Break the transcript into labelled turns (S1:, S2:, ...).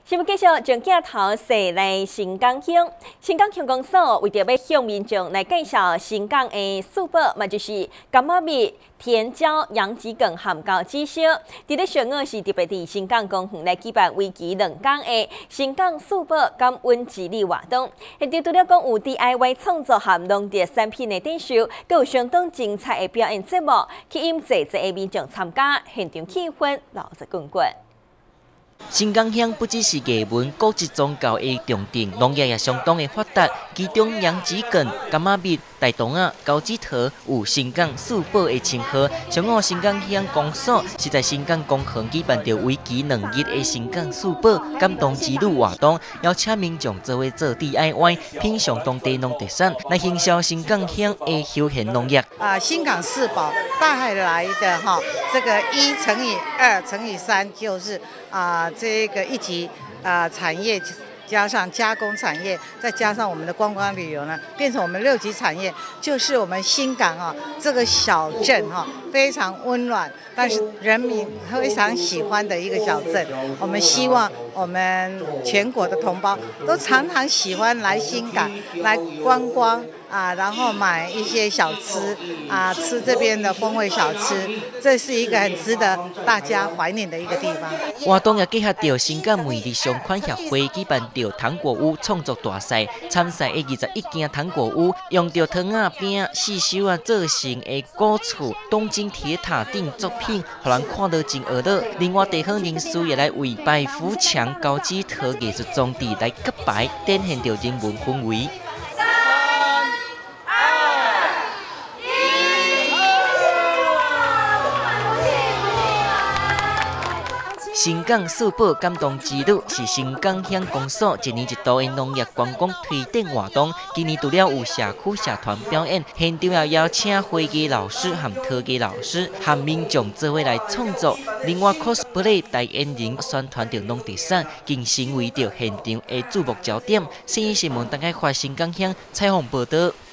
S1: 新闻继续将镜头驶来新港乡，新港乡公所为着要向民众来介绍新港的四宝，嘛就是柑仔蜜、甜椒、洋桔梗含高指烧。伫咧上午是特别伫新港公园来举办为期2天的新港四宝感恩之旅活动。现场除了讲有 DIY 创作含农特产品的展售，更有相当精彩的表演节目，吸引侪的民众参加，现场气氛闹热滚滚。
S2: 新港乡不只是艺文、国际宗教的重镇，农业也相当的发达。其中洋桔梗、柑仔蜜、大同啊、高枝桃有新港四宝的称号。上午新港乡公所是在新港公园举办着为期2日的新港四宝感动之旅活动，邀请民众做伙做 DIY， 品尝当地农特产，来行销新港乡的休闲农业。
S3: 新港四宝带来的这个1乘以2乘以3就是这个一级产业。 加上加工产业，再加上我们的观光旅游呢，变成我们6级产业，就是我们新港这个小镇非常温暖，但是人民非常喜欢的一个小镇。我们希望我们全国的同胞都常常喜欢来新港来观光然后买一些小吃吃这边的风味小吃，这是一个很值得大家怀念的一个地方。
S2: 活动也结合到新港美丽商款协会举办。 糖果屋创作大赛，参赛的21间糖果屋，用到糖仔饼、四手做成的古厝、东京铁塔等作品，让人看到真热闹。另外，地方人士也来为白虎墙高枝桃艺术装置来揭牌，展现着人文氛围。 新港四宝感动之旅是新港乡公所1年1度的农业观光推展活动。今年除了有社区社团表演，现场也邀请花艺老师和陶艺老师和民众做伙来创作。另外 cosplay 代言人宣传着农特产，更成为着现场的注目焦点。新闻台发新港乡采访报道。